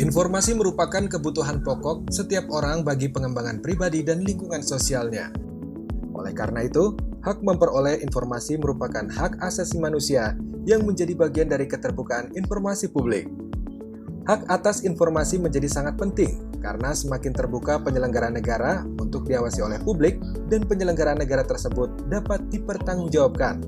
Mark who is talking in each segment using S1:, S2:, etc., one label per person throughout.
S1: Informasi merupakan kebutuhan pokok setiap orang bagi pengembangan pribadi dan lingkungan sosialnya. Oleh karena itu, hak memperoleh informasi merupakan hak asasi manusia yang menjadi bagian dari keterbukaan informasi publik. Hak atas informasi menjadi sangat penting karena semakin terbuka penyelenggara negara untuk diawasi oleh publik dan penyelenggara negara tersebut dapat dipertanggungjawabkan.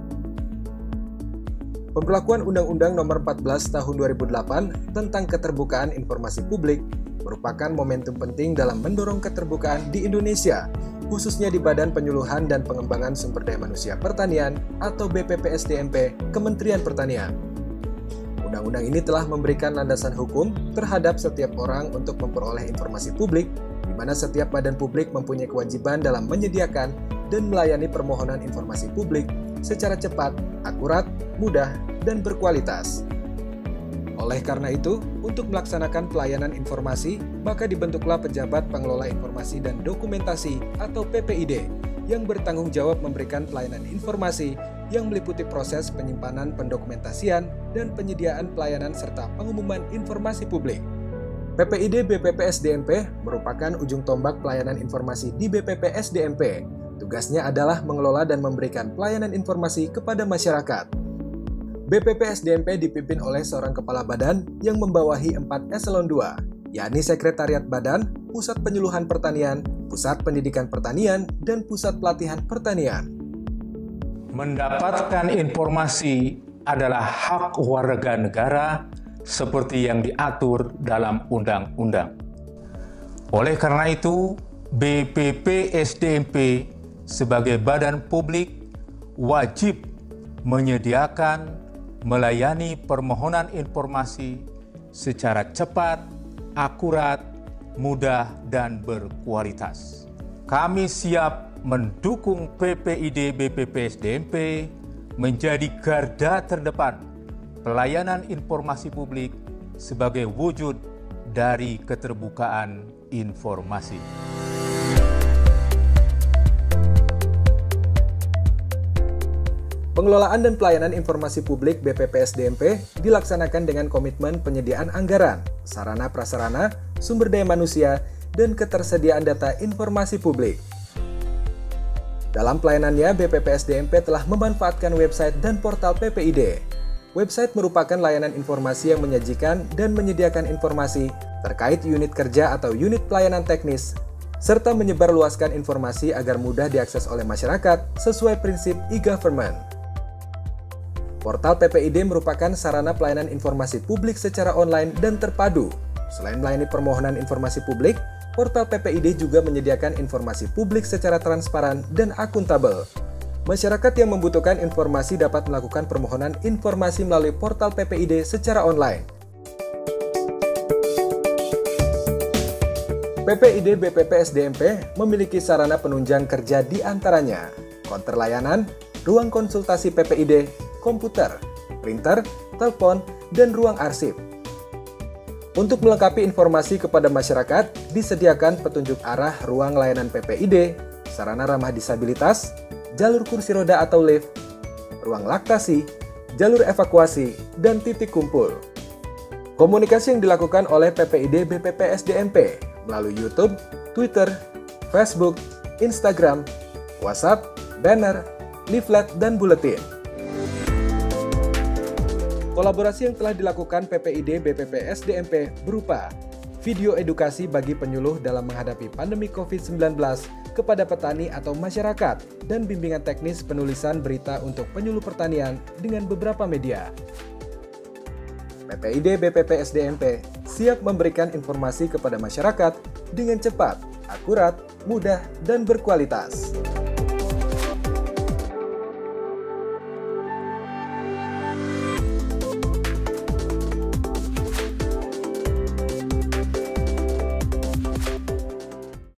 S1: Pemberlakuan Undang-Undang Nomor 14 Tahun 2008 tentang Keterbukaan Informasi Publik merupakan momentum penting dalam mendorong keterbukaan di Indonesia, khususnya di Badan Penyuluhan dan Pengembangan Sumber Daya Manusia Pertanian atau BPPSDMP Kementerian Pertanian. Undang-undang ini telah memberikan landasan hukum terhadap setiap orang untuk memperoleh informasi publik, di mana setiap badan publik mempunyai kewajiban dalam menyediakan dan melayani permohonan informasi publik secara cepat, akurat, mudah, dan berkualitas. Oleh karena itu, untuk melaksanakan pelayanan informasi, maka dibentuklah Pejabat Pengelola Informasi dan Dokumentasi atau PPID yang bertanggung jawab memberikan pelayanan informasi yang meliputi proses penyimpanan pendokumentasian dan penyediaan pelayanan serta pengumuman informasi publik. PPID BPPSDMP merupakan ujung tombak pelayanan informasi di BPPSDMP. Tugasnya adalah mengelola dan memberikan pelayanan informasi kepada masyarakat. BPPSDMP dipimpin oleh seorang kepala badan yang membawahi 4 eselon 2, yakni Sekretariat Badan, Pusat Penyuluhan Pertanian, Pusat Pendidikan Pertanian, dan Pusat Pelatihan Pertanian.
S2: Mendapatkan informasi adalah hak warga negara seperti yang diatur dalam undang-undang. Oleh karena itu, BPPSDMP sebagai badan publik wajib menyediakan, melayani permohonan informasi secara cepat, akurat, mudah, dan berkualitas. Kami siap mendukung PPID BPPSDMP menjadi garda terdepan pelayanan informasi publik sebagai wujud dari keterbukaan informasi.
S1: Pengelolaan dan pelayanan informasi publik BPPSDMP dilaksanakan dengan komitmen penyediaan anggaran, sarana prasarana, sumber daya manusia, dan ketersediaan data informasi publik. Dalam pelayanannya, BPPSDMP telah memanfaatkan website dan portal PPID. Website merupakan layanan informasi yang menyajikan dan menyediakan informasi terkait unit kerja atau unit pelayanan teknis, serta menyebarluaskan informasi agar mudah diakses oleh masyarakat sesuai prinsip e-government. Portal PPID merupakan sarana pelayanan informasi publik secara online dan terpadu. Selain melayani permohonan informasi publik, portal PPID juga menyediakan informasi publik secara transparan dan akuntabel. Masyarakat yang membutuhkan informasi dapat melakukan permohonan informasi melalui portal PPID secara online. PPID BPPSDMP memiliki sarana penunjang kerja di antaranya konter layanan, ruang konsultasi PPID, komputer, printer, telepon, dan ruang arsip. Untuk melengkapi informasi kepada masyarakat, disediakan petunjuk arah ruang layanan PPID, sarana ramah disabilitas, jalur kursi roda atau lift, ruang laktasi, jalur evakuasi, dan titik kumpul. Komunikasi yang dilakukan oleh PPID BPPSDMP melalui YouTube, Twitter, Facebook, Instagram, WhatsApp, banner, leaflet, dan buletin. Kolaborasi yang telah dilakukan PPID BPPSDMP berupa video edukasi bagi penyuluh dalam menghadapi pandemi COVID-19 kepada petani atau masyarakat dan bimbingan teknis penulisan berita untuk penyuluh pertanian dengan beberapa media. PPID BPPSDMP siap memberikan informasi kepada masyarakat dengan cepat, akurat, mudah, dan berkualitas.